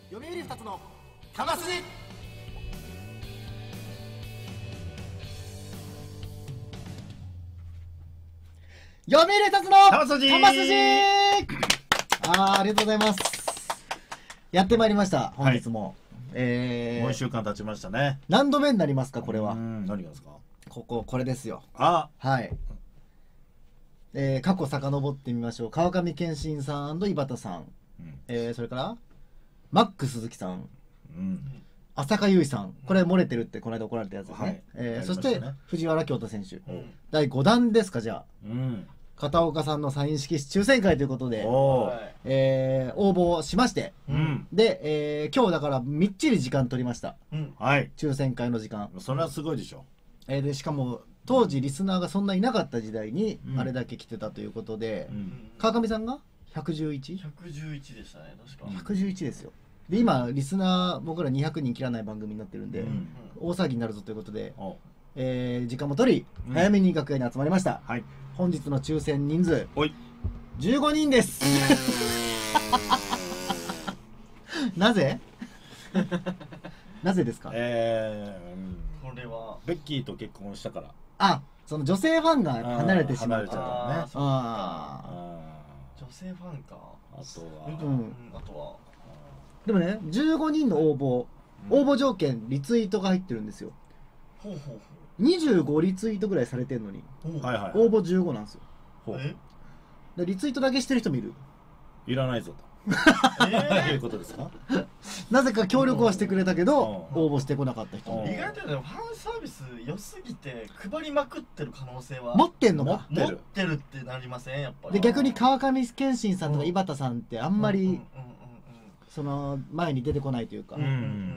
読売2つのかますじ。読売2つのかますじ。 ありがとうございます。やってまいりました本日も、 もう1週間経ちましたね。 何度目になりますかこれは。 何がですか。 これですよ。 あ、 はい、過去遡ってみましょう。川上健信さん井端さん、それからマック鈴木さん、浅香唯さん、これ漏れてるってこの間怒られたやつですね。そして藤原恭太選手、第5弾ですか。じゃあ、片岡さんのサイン色紙抽選会ということで、応募しまして、で、今日だからみっちり時間取りました、抽選会の時間。 それはすごいでしょ。 でしかも当時リスナーがそんないなかった時代にあれだけ来てたということで、川上さんが 111?111 でしたね、確か。 111ですよ。で今リスナー僕ら200人切らない番組になってるんで、大騒ぎになるぞということで、時間も取り早めに楽屋に集まりました。本日の抽選人数15人です。なぜなぜですか。 これはベッキーと結婚したから。 あ、その女性ファンが離れてしまった。 女性ファンか。 あとはでもね、15人の応募条件リツイートが入ってるんですよ。25リツイートぐらいされてるのに応募15なんですよ。でリツイートだけしてる人もいる。 いらないぞということですか。 なぜか協力はしてくれたけど応募してこなかった人も。 意外とファンサービス良すぎて配りまくってる可能性は。 持ってんのか。 持ってるってなりませんやっぱり。 で逆に川上健信さんとか井端さんってあんまりその前に出てこないというか。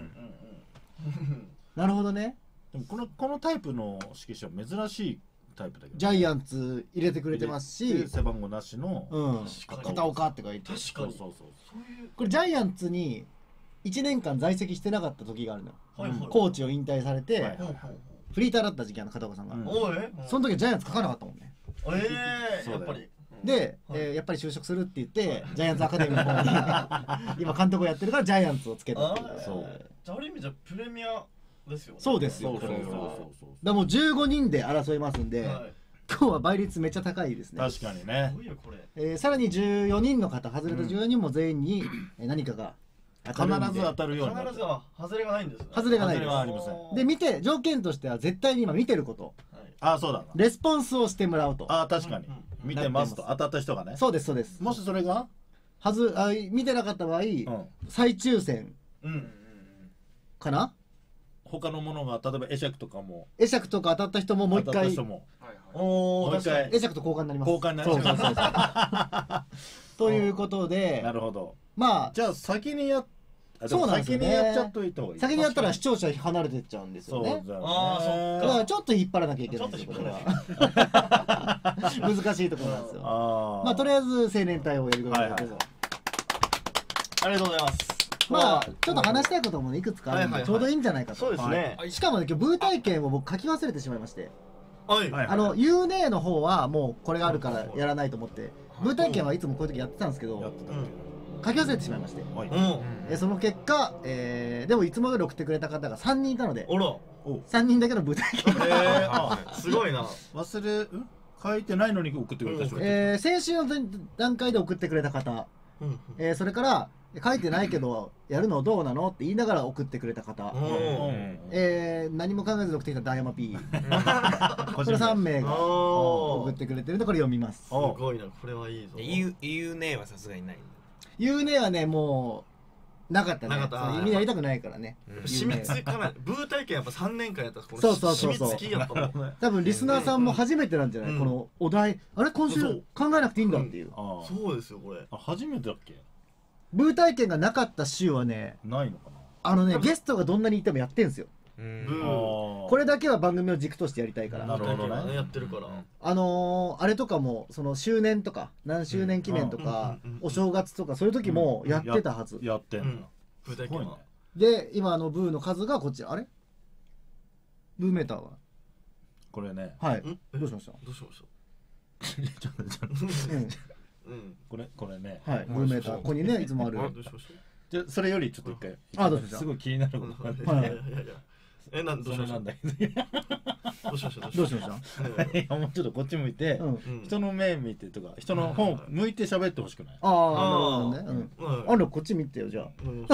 なるほどね。 でもこのタイプの色紙は珍しいタイプだけど、 ジャイアンツ入れてくれてますし、 背番号なしの片岡って書いて。 確かに。 これジャイアンツに1年間在籍してなかった時があるのよ。コーチを引退されてフリーターだった時期、片岡さんが。その時はジャイアンツ書かなかったもんね。 やっぱり。 で、やっぱり就職するって言ってジャイアンツアカデミーの方に今監督をやってるからジャイアンツをつけたっていう。 じゃあある意味じゃプレミアですよね。 そうですよ。だからもう15人で争いますんで、今日は倍率めっちゃ高いですね。 確かにね。 さらに14人の方、外れた14人も全員に何かが必ず当たるように。 必ずは外れがないんですね。 外れがないです。で見て、条件としては絶対に今見てること、 そうだ、 レスポンスをしてもらうと。 確かに見てますと。当たった人がね。 そうですそうです。 もしそれが見てなかった場合、再抽選かな。 他のものが例えば会釈とかも、 会釈とか当たった人ももう一回会釈と交換になります。 交換になります。 ということで、 なるほど。 まあじゃあ先にやっそうなんですよね。 先にやっちゃっといた方がいい。 先にやったら視聴者離れてっちゃうんですよね。だからちょっと引っ張らなきゃいけないんですよ、これは。難しいところなんですよ。まあとりあえず青年隊をやるぐらいで。ありがとうございます。 まあちょっと話したいこともいくつかあるんでちょうどいいんじゃないかと。 そうですね。 しかもね、今日ブー体験を僕書き忘れてしまいまして、ユーネーの方はもうこれがあるからやらないと思って、ブー体験はいつもこういう時やってたんですけど書き忘れてしまいまして、その結果でもいつもより送ってくれた方が3人いたので、3人だけのブー体験。 すごいな。 書いてないのに送ってくれた人。 先週の段階で送ってくれた方、それから書いてないけどやるのどうなのって言いながら送ってくれた方、何も考えずに送ってきたダイヤマ P、 これ3名が送ってくれてるんでこれ読みます。 すごいな、これはいいぞ。 言うねはさすがにない。 言うねはね、もうなかったね。みんなやりたくないからね。 締め付かない。ブー体験やっぱ3年間やったらそう締め付きやったもん。 多分リスナーさんも初めてなんじゃない、このお題。あれ今週考えなくていいんだっていう。 そうですよ、これ初めてだっけ。 ブー体験がなかった週はね、 ないのかな。 ゲストがどんなにいてもやってんすよ。これだけは番組を軸としてやりたいから。 なるほどね。やってるから。 あれとかもその周年とか何周年記念とかお正月とかそういう時もやってたはず。 やってんの。 ブー体験は。 で今ブーの数がこちら。あれ？ブーメーターは？これね。はい。どうしました？ どうしました？ ちょっとこれね。 はい。ブーメーターここにねいつもある。 じゃあそれよりちょっと一回あどうぞすごい気になることがあっていやいやいやどうしましたなんだけどうしましたどうしましたどいやもうちょっとこっち向いてうん人の目見てとか人の本向いて喋ってほしくない？ ああなるほどねあんこっち見てよじゃ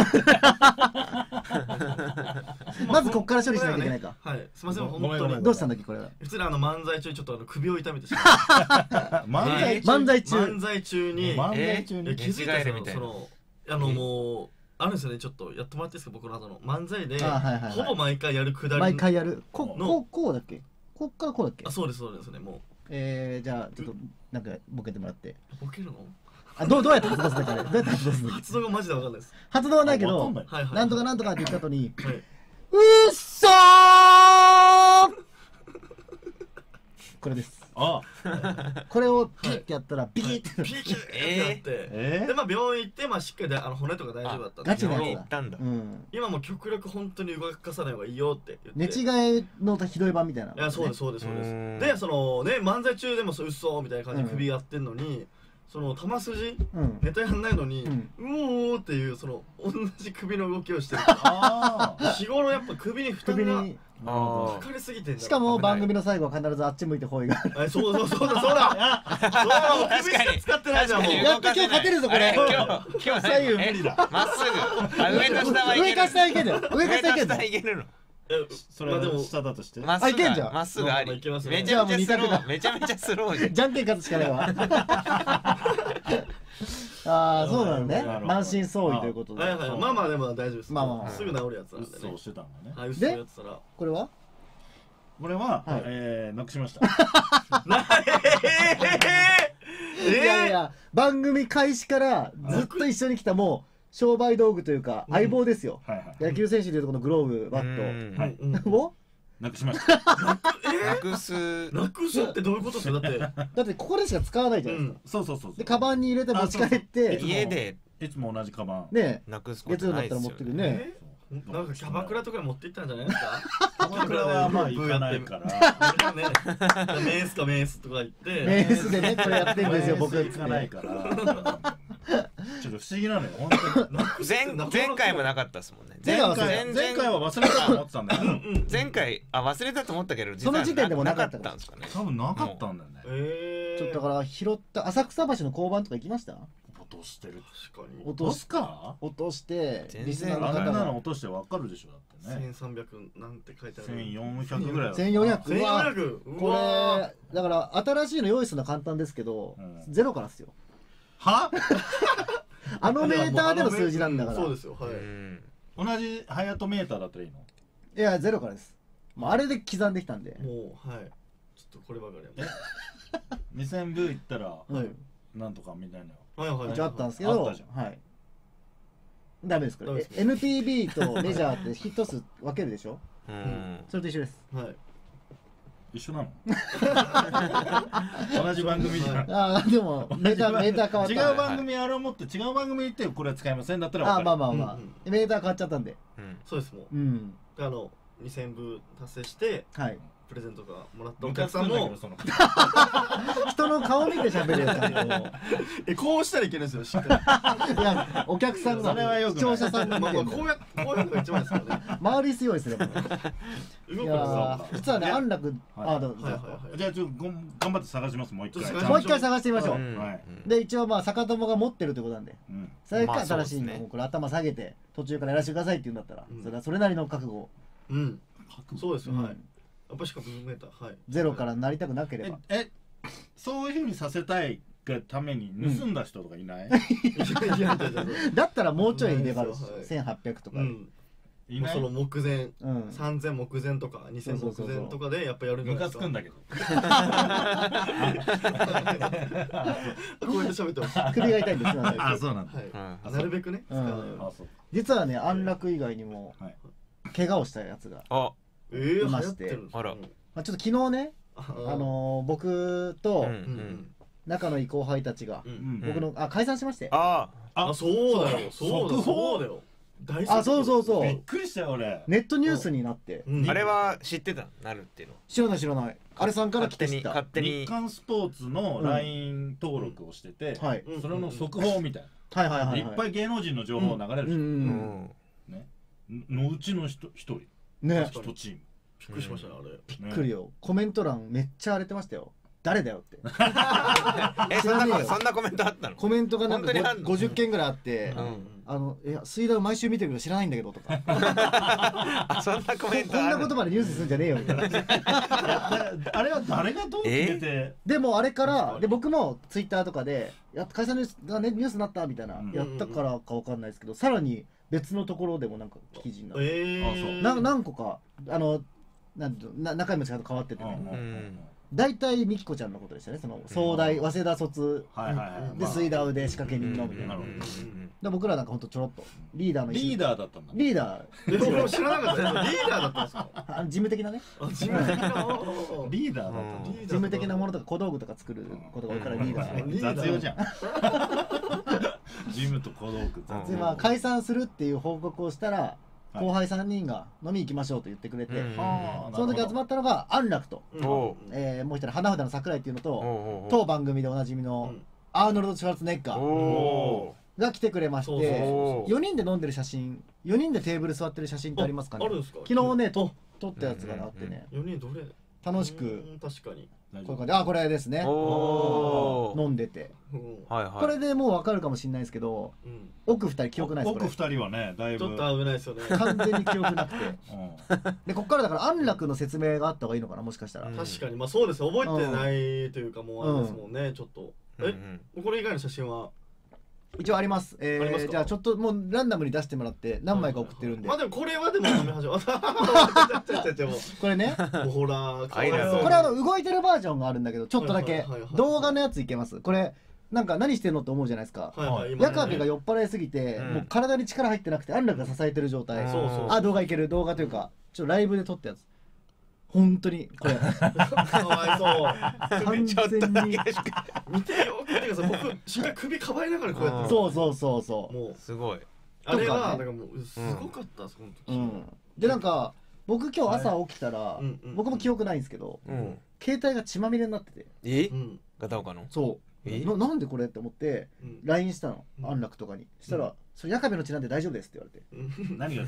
あまずこっから処理しなきゃいけないかはいすいませんごめんごめん本当にどうしたんだっけこれは普通に漫才中にちょっと首を痛めてしま漫才中漫才中に漫才中に気づいたんですよ寝違えるみたいなもうあるんですよねちょっとやってもらっていいですか僕の後の漫才ではいはいはいほぼ毎回やるくだり毎回やるこうだっけこっからこうだっけあそうですねもじゃあちょっとなんかボケてもらってうボケるのどうやって発動するんだっけあれどうやって発動するんだっけ発動がマジでわかんないです発動はないけどわかんないはいはいなんとかなんとかって言った後にはいうっそーこれですあこれをピッてやったらビキッてピーキーってなってでまあ病院行ってまあしっかりで骨とか大丈夫だったんでガチな病やつだ院行ったんだ今もう極力本当に動かさない方がいいよって寝言って違えのひどい版みたいないやそうですそうですうんでそのね漫才中でもそう嘘みたいな感じで首やってんのにその球筋うんネタやんないのにうんうおーっていうその同じ首の動きをしてるあ日頃やっぱ首に負担が首にあかかりすぎてんだしかも番組の最後は必ずあっち向いて方位があそうだそうだ首しか使ってないじゃんもう確かにやっと今日勝てるぞこれ今日左右無理だまっすぐ上か下はいける上か下いける上か下いける上か下いけるのそれは下だとしてまっすぐあいけんじゃんまっすぐありいけますねめちゃめちゃスロじゃあもう二択ーめちゃめちゃスローじゃんじゃんけん勝つしかないわああそうなのねなるほど満身創痍ということではいはいまあまあでも大丈夫ですまあまあまあすぐ治るやつなんでね嘘してたんだねはい嘘やってたらこれはこれははいなくしましたいやいや番組開始からずっと一緒に来たもう商売道具というか相棒ですよはいはい野球選手でいうとこのグローブバッうんはいトをなくしましたなくすなくすってどういうことですかだってだってここでしか使わないじゃないですかそうそうそうでカバンに入れて持ち帰って家でいつも同じカバンねなくすこ月曜だったらとないですよ持ってくるねねなんかキャバクラとかに持って行ったんじゃないですかキャバクラはまあ行かないからねメースかメースとか言ってメースでねこれやってんですよ僕行かないからちょっと不思議なのよ本当に前回もなかったですもんね前回は前回は忘れたと思ってたんだよ前回忘れたと思ったけどその時点でもなかったんですかね多分なかったんだよねちょっとだから拾った浅草橋の交番とか行きました落としてる確かに落としか落として全然リスナーのあんな方がの落としてわかるでしょだってね 1300なんて書いてある 1400ぐらい 1400うわ 1400 これだから新しいの用意するのは簡単ですけどゼロからっすよはあのメーターでの数字なんだからそうですよはいうん同じハヤトメーターだったらいいのいやゼロからですもうあれで刻んできたんでもうはいちょっとこればかりは 2000部いったらはいなんとかみたいなはいはい一応あったんですけあどったじゃんはいダメですこれダメです NPB とメジャーってヒット数分けるでしょうんそれと一緒ですはい一緒なの同じ番組じゃんああでもメーター変わった違う番組あれを持って違う番組行ってこれは使いませんだったらあ分かるまあまあまあメーター変わっちゃったんでうんそうですもううん 2000部達成してはいプレゼントがもらったおムカつく客さんもんだけどその人の顔見て喋るよちゃんこうしたらいけないんですよしっかといやお客さんそれはよくない視聴者さんりまあが見てるまあこうやってのが一番ですからね周り強いですねこれいや動くのー実はね安楽あどうぞはいはいはいじゃあちょっと頑張って探しますもう一回ちょっともう一回探してみましょううんはいで一応まあ坂友が持ってるということなんでうんそれかまあそう新しいのですねをこれ頭下げて途中からやらせてくださいって言うんだったらうんそれはそれなりの覚悟をうんそうですようんはいやっぱしかもメーターはいゼロからなりたくなければそういうふうにさせたいがために盗んだ人とかいないいやだったらもうちょいレバルないですよはい 1800とかでうんいないその目前うん 3000目前とか2000 そうそうそうそう目前とかでやっぱやるんじゃムないですかカつくんだけどこうやって喋ってます首が痛いんですよねあそうなんだはいなるべくね使わないようにあそう実はね安楽以外にもはい怪我をしたやつが、 あ流行いましっててるんですかあらまあ、ちょっと昨日ね僕とうんううんん仲のいい後輩たちがううんん僕の解散しましてああそうだよ速報そうだよ大あそうそうそうびっくりしたよ俺。 ネットニュースになってあれは知ってたなるっていうの。 知らない知らないあれさんから来て知った日勝手に。 刊スポーツの LINE 登録をしてて、 はいそれの速報みたいはいはいな、 はいいっぱい芸能人の情報流れるじゃん、 うんうんうんね、のうちの一人ね一チームびっくりしましたねあれ。 びっくりよコメント欄めっちゃ荒れてましたよ誰だよってそんなそんなコメントあったの？ コメントがなんか本当にあんの 50件ぐらいあっていや水田を毎週見てるけど知らないんだけどとかあ、そんなコメントこんなある。 ことまでニュースするんじゃねえよみたいなあれは誰がどう決めて、 でもあれからで僕もツイッターとかで解散ニュースがねニュースになったみたいな、 うんやったからかわかんないですけどさらに別のところでもなんか記事になって、 あそう何個か中身も違うと変わっててね、 うん大体みきこちゃんのことでしたねその早大早稲田卒はいはいはいで水ダウで仕掛け人のみたいな、 なるほどで僕らなんかほんとちょろっとリーダーのリーダーだったんだリーダ僕も知らなかったですリーダーだったんですか。 ー事務的なね自分的なリーダーだったんだ事務的なものとか小道具とか作ることが多いからリーダー雑用じゃんジムと小道具雑用でまあ解散するっていう報告をしたらはい後輩3人が飲み行きましょうと言ってくれて、 うんあーその時集まったのが安楽と、 おうもう一人花札の桜井っていうのと、 おう当番組でおなじみのアーノルド・シュワルツェネッガおーおが来てくれましそうそうてお 4人で飲んでる写真4人でテーブル座ってる写真ってありますかねあるんですか。 昨日ね撮ったやつがあってね 4人どれ楽しく確かに。 大丈夫こういう感じこれですねおお飲んでてはいはい。 これでもう分かるかもしれないですけど奥2人記憶ないですこ奥二人はねだいぶちょっと危ないですよね。 れ完全に記憶なくてうんでこっからだから安楽の説明があった方がいいのかなもしかしたら、 うん確かにまあそうですね覚えてないというかもうあれですもんねちょっとこれ以外の写真は一応あります、 ありますかじゃあちょっともうランダムに出してもらって何枚か送ってるんで、 まあでもこれはでも飲み始めたもこれねうほらかわいアイラブそうこれ動いてるバージョンがあるんだけどちょっとだけはいはいはいはい動画のやついけますこれなんか何してんのって思うじゃないですかはいはい今ね矢壁が酔っ払いすぎて、 うんもう体に力入ってなくて安楽が支えてる状態、 うんそうそうあ動画いける動画というかちょっとライブで撮ったやつ本当にこれかわいそう完ちょっと全にだけしか。 見てよ見てください僕しっかり首かばいながらこうやってそうそうそうそうもうすごい。 あれはとかねだからもうすごかったです本当にうん、でなんか僕今日朝起きたら、 うんうん僕も記憶ないんですけど、 うん。 携帯が血まみれになっててえう？んガタオカの。 そうえなんでこれって思ってうん LINE したの、 うん安楽とかにしたら「それ矢壁の血なんで大丈夫です」って言われて何が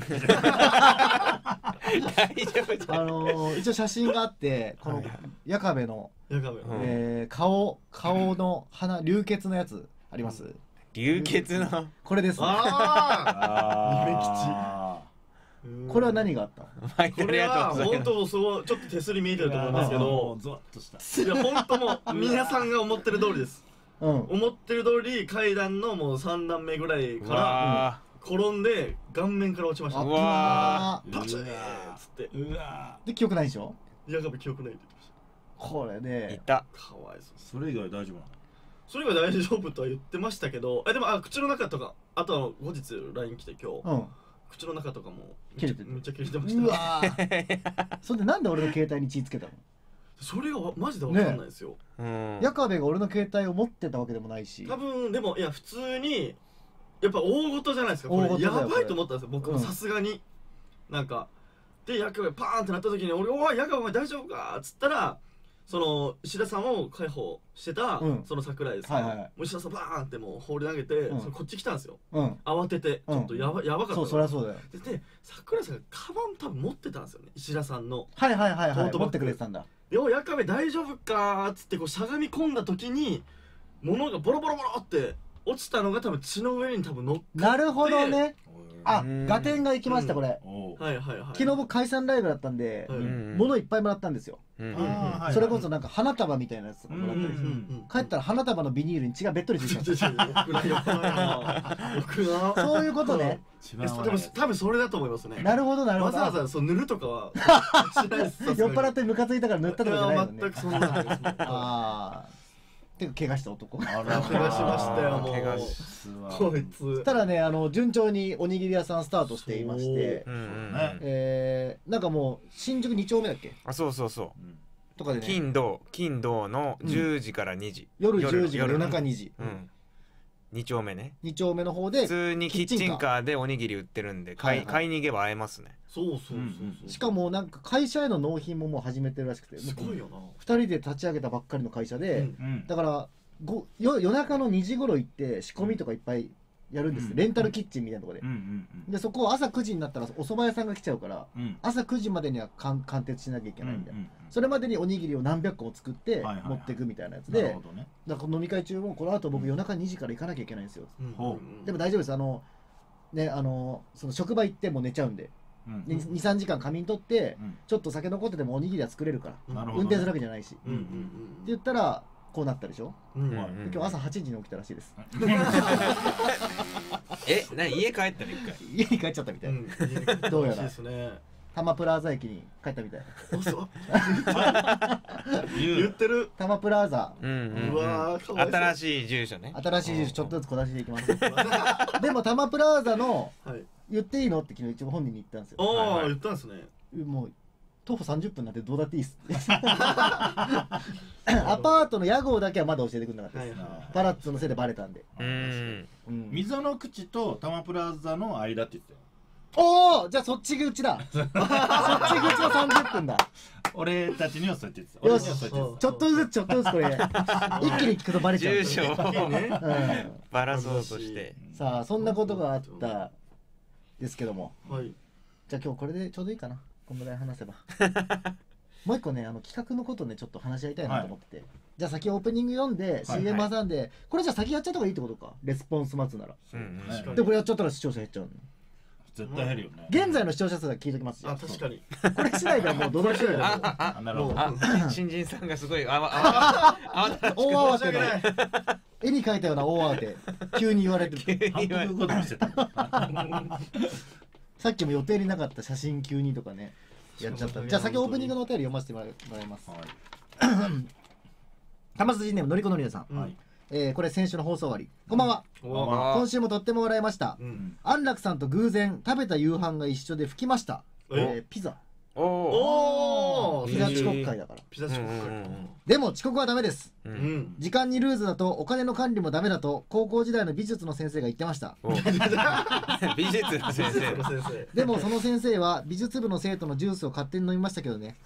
大丈夫じゃん。 一応写真があってこのはいはい矢壁の、 やかめ顔の鼻流血のやつあります、 流血の。 これですあこれは何があったのこれは本当そうちょっと手すり見えてると思うんですけどゾワッとしたいや本当もう皆さんが思ってる通りですうん思ってる通り階段のもう3段目ぐらいうからわ転んで顔面から落ちましたうわパチッつってうわで記憶ないでしょ矢壁記憶ないって言ってましこれーいでた。 たかわいそうそれ以外大丈夫なのそれが大丈夫とは言ってましたけどでも口の中とかあとは後日 LINE 来て今日うん口の中とかも切れてるめっちゃ切れてましたうわーそれでなんで俺の携帯に血つけたの、 それがマジで分かんないですようん。 矢壁が俺の携帯を持ってたわけでもないし多分でもいや普通にやっぱ大事じゃないですかこ大れ事だよこれやばいと思ったんですよ僕もさすがになんかで矢壁パーンってなった時に俺「おい矢壁お前大丈夫か?」っつったらその石田さんを解放してた、 うんその桜井ですか、 はいはいもう石田さんバーンってもう放り投げて、 うんそのこっち来たんですようん慌ててちうんょっとやばかったそうそりゃそうだよで桜井さんがカバン多分持ってたんですよね石田さんのはいはいはいはい持トートバッグってくれてたんだ 「でおい矢壁大丈夫か?」っつってこうしゃがみ込んだ時に物がボロボロボロって落ちたのが多分血の上に多分乗っかってなるほどねあうんガテンが行きましたこれおうはいはいはい昨日僕解散ライブだったんではい物いっぱいもらったんですようんあーはいそれこそなんか花束みたいなやつとかもらったりしてうん帰ったら花束のビニールに血がべっとりついてましたよくないよくないなよくなそういうことね一番でも多分それだと思いますねなるほどなるほどわざわざそう塗るとかはしないです酔っ払ってムカついたから塗ったとかじゃないもんね全くそんなことないですもんああてか怪我した男あら怪我しましたよもう怪我こいつたらね順調におにぎり屋さんスタートしていましてうんうんねなんかもう新宿2丁目だっけあ、そうそうそうんとかでう。 ね金土の10時から2時。 夜10時から夜中に。 2時うん。 2丁目ね。 2丁目の方で普通にキッチンカーでおにぎり売ってるんで買いに行けば会えますね。 そうそうそうそう。 しかもなんか会社への納品ももう始めてるらしくて、 すごいよな。 2人で立ち上げたばっかりの会社で、 うんだから夜中の2時頃行って仕込みとかいっぱいやるんです、レンタルキッチンみたいなところで、でそこ朝9時になったらお蕎麦屋さんが来ちゃうから、朝9時までには貫徹しなきゃいけないみたいな、それまでにおにぎりを何百個も作って持っていくみたいなやつで、だから飲み会中もこの後僕夜中2時から行かなきゃいけないんですよ、でも大丈夫です、その職場行ってもう寝ちゃうんで、23時間仮眠取って、ちょっと酒残っててもおにぎりは作れるから、運転するわけじゃないし、って言ったらこうなったでしょ、今日朝8時に起きたらしいです。 家帰ったの一回。 家に帰っちゃったみたいな、どうやら多摩プラザ駅に帰ったみたいな。 言ってる。 多摩プラザ、 うわ新しい住所ね。 新しい住所ちょっとずつ小出しでいきます。でも多摩プラザの言っていいのって昨日一応本人に言ったんですよ。 ああ言ったんですね。 もう徒歩30分なんてどうだっていいっす。アパートの屋号だけはまだ教えてくれなかったです。パラッツのせいでバレたんで。 溝の口と多摩プラザの間って言ってたよ。 おお、じゃあそっち口だ。そっち口の30分だ。 俺たちにはそうやって言ってた。 よし、ちょっとずつこれ一気に聞くとバレちゃう。 住所をバラそうとして。 さあそんなことがあったですけども、じゃあ今日これでちょうどいいかな。こんぐらい話せば。もう一個ね、企画のことねちょっと話し合いたいなと思ってて、じゃあ先オープニング読んで CM 挟んで、これじゃあ先やっちゃった方がいいってことか、レスポンス待つなら。でこれやっちゃったら視聴者減っちゃうの。 絶対減るよね。 現在の視聴者数が聞いときます。 あ、確かに。 これ次第ではもうどのくらいだろう。 なるほど。 新人さんがすごい大慌ての絵に描いたような大慌て、急に言われてる。 反復こともしてた。 さっきも予定になかった写真急にとかねやっちゃった。じゃあ先オープニングのお便り読ませてもらいます。玉筋ネームのりこのりなさん、これ先週の放送終わり。こんばんは。今週もとっても笑いました。安楽さんと偶然食べた夕飯が一緒で吹きました。ピザ。ピザ遅刻会だから。 ピザ遅刻会。 でも遅刻はダメです。時間にルーズだとお金の管理もダメだと高校時代の美術の先生が言ってました。 美術の先生。 でもその先生は美術部の生徒のジュースを勝手に飲みましたけどね。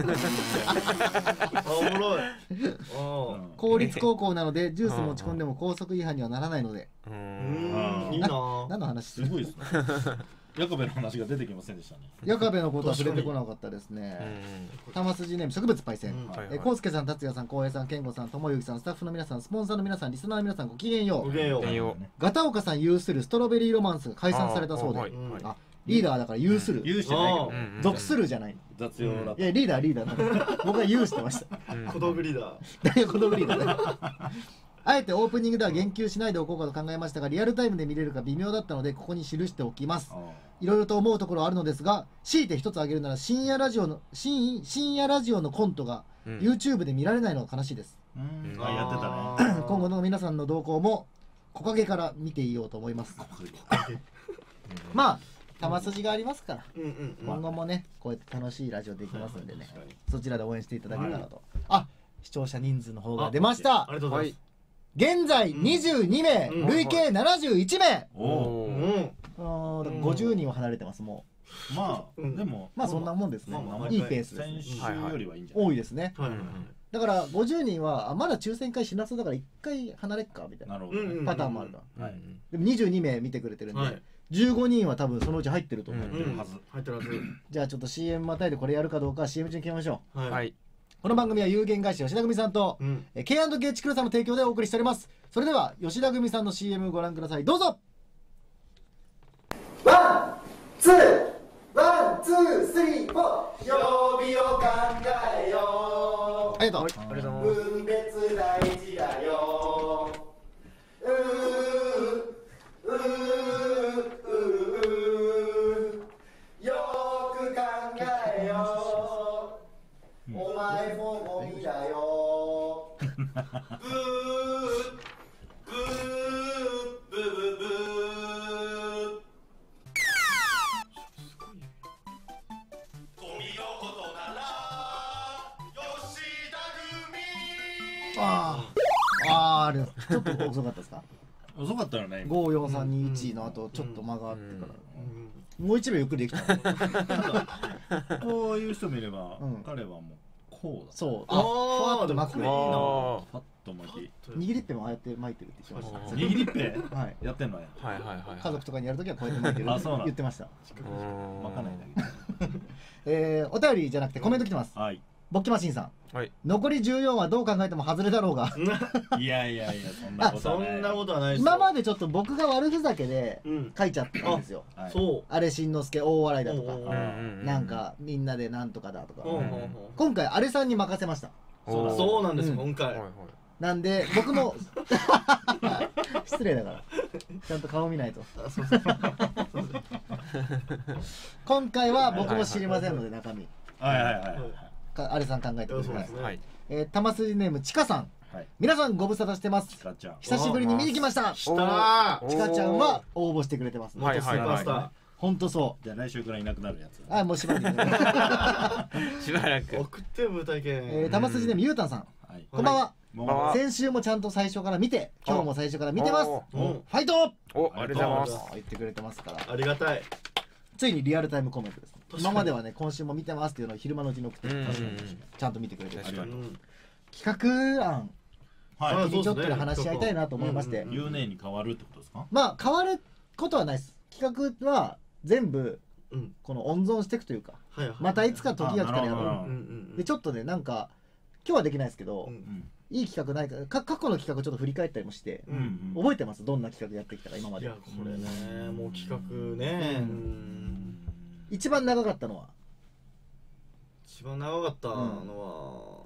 おもろい。 公立高校なのでジュース持ち込んでも校則違反にはならないので。 いいな。 何の話？ すごいですね。ヤカベの話が出てきませんでしたね。 ヤカベのことは触れてこなかったですね。玉筋ネーム植物パイセン。コウスケさん、達也さん、浩平さん、健吾さん、ともゆきさん、スタッフの皆さん、スポンサーの皆さん、リスナーの皆さん、ごきげんよう。ガタオカさん有するストロベリーロマンスが解散されたそうで、リーダーだから有する。 有してないけ属するじゃない。 ど雑用だった。 いやリーダー。僕は有してました。 小道具リーダー。 大小道具リーダー。あえてオープニングでは言及しないでおこうかと考えましたが、リアルタイムで見れるか微妙だったのでここに記しておきます。いろいろと思うところはあるのですが、強いて一つ挙げるなら深夜ラジオのコントが YouTube で見られないのが悲しいです。 やってたね。 今後の皆さんの動向も木陰から見ていようと思います。まあ玉筋がありますから、今後もねこうやって楽しいラジオできますんでね、そちらで応援していただけたらと。視聴者人数の方が出ました。 ありがとうございます。 現在22名、累計71名。50人は離れてます。もうまあでもまあそんなもんですね。いいペースです。 先週よりはいいんじゃない。 多いですね。だから50人はまだ抽選会しなそうだから1回離れっかみたいなパターンもあるから。でも22名見てくれてるんで15人は多分そのうち入ってると思う。 入ってるはず。 じゃあちょっと CM またいでこれやるかどうか CM 中に決めましょう。 はい。 この番組は有限会社吉田組さんと K&K チクルさんの提供でお送りしております。それでは吉田組さんの CM ご覧ください。どうぞ。ワンツースリーフォー、曜日を考えよう。ありがとう。分別大事だよ。よく考えよう。お前もゴミだよ。ブーブーブーブー。ゴミのことなら吉田組。あれちょっと遅かったですか。 遅かったよね今。 54321の後ちょっと間があってからもう1秒ゆっくりできたこういう人見れば、 うん彼はもうこうだ。 そうあーふわっと巻くでもパッと巻き。 握りっぺもああやって巻いてるって言ってました握りっぺはいやってんのや。 はいはいはいはい。 家族とかにやるときはこうやって巻いてるってあそうなの言ってました巻かないだお便りじゃなくてコメント来てますけ。はい。 ボッキマシンさんはい。 残り14はどう考えても外れだろうがいやいやいや、そんなことはない。 そんなことはないですよ。 今までちょっと僕が悪ふざけでうん書いちゃったんですよはいそうあれしんのすけ大笑いだとかおうおうなんかみんなでなんとかだとかほうほうほう今回あれさんに任せましたおーそうなんですうん今回はいはい。 なんで僕も失礼だからちゃんと顔見ないとあそうそう今回は僕も知りませんので中身はいはいはいあれさん考えてくださいそうですねはい。 玉筋ネームちかさんはい。 皆さんご無沙汰してますちかちゃん。 久しぶりに見に来ましたしたらちかちゃんは応募してくれてますはいはいスーパースターほんとそじゃあ来週からいなくなるやつ。 うもうしばらくしばらく。 送ってよ舞台券玉筋ネームゆうたんさんはい。 こんばんはも先週もちゃんと最初から見て今日も最初から見てますおフうんァイトお、ありがとうございます。 言ってくれてますからありがたいついにリアルタイムコメントです確かに今まではね今週も見てますっていうのを昼間のうちに送ってうんうんうんちゃんと見てくれてる確かにうん企画案はい。 あ先にちょっとで話し合いたいなと思いましてうん有名に変わるってことですか？ まあ変わることはないです企画は全部うんこの温存していくというかはいはいまたいつか時が来たらやあなるほどろうんうんうでちょっとねなんか今日はできないですけどうんうんいい企画ないか過去の企画ちょっと振り返ったりもしてうん覚えてますどんな企画やってきたか今までいやこれねもう企画ねうん一番長かったのは一番長かったの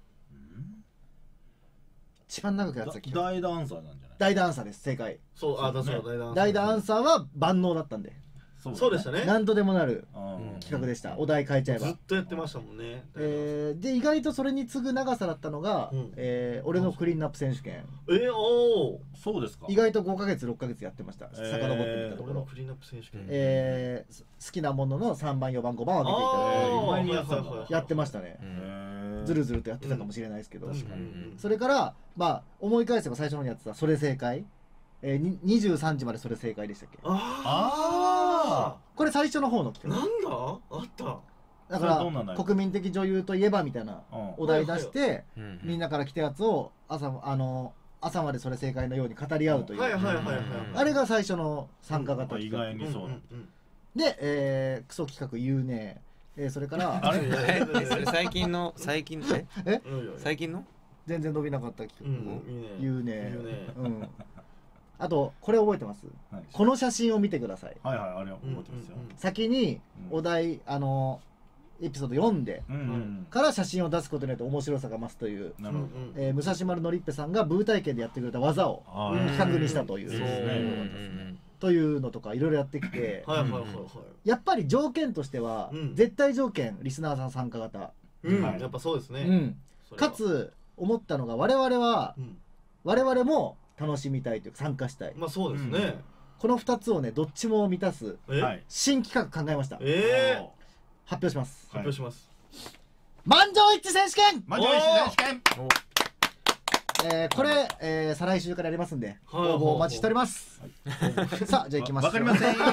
一番長くやってた企画大ダンサーなんじゃない？ 代打アンサーです正解はそうあだそうだ代打アンサーは万能だったんでそうでしたね何とでもなるうん企画でしたお題変えちゃえばずっとやってましたもんねで意外とそれに次ぐ長さだったのがうん俺のクリーンナップ選手権おおそうですか。 意外と5ヶ月6ヶ月やってました遡ってみたところ俺のクリーンアップ選手権好きなものの3番4番5番を上げていただいて意外にやってたんだやってましたねへーずるずるとやってたかもしれないですけど確かにうんそれからまあ思い返せば最初のやってたそれ正解23時までそれ正解でしたっけあこれ最初の方のあ企なん画だあっただそれどんなから内容国民的女優といえばみたいなうんお題出してうんみんなから来たやつを朝までそれ正解のように語り合うというはいはいはいはいあれが最初の参加型意企画外にそうなんだ。 でクソ企画言うねそれからあれえそれ最近の最近最近の全然伸びなかった企画を言うね言うねうんあとこれ覚えてますはいこの写真を見てくださいはいはい、あれは覚えてますよ。 先にうんお題エピソード読んでうんうんから写真を出すことによって面白さが増すというなるほど。 武蔵丸のりっぺさんがブー体験でやってくれた技をあうん企画にしたというそうですねというのとかいろいろやってきてはいはいはいはいやっぱり条件としてはうん絶対条件リスナーさん参加型はいうんやっぱそうですねうんそれはかつ思ったのが我々も楽しみたいというか参加したいまあそうですねこの2つをねどっちも満たすはい。 新企画考えました発表します発表します満場一致選手権満場一致選手権。 これ、再来週からやりますんで応はい募お待ちしておりますさあじゃあ行きましょうわかりません。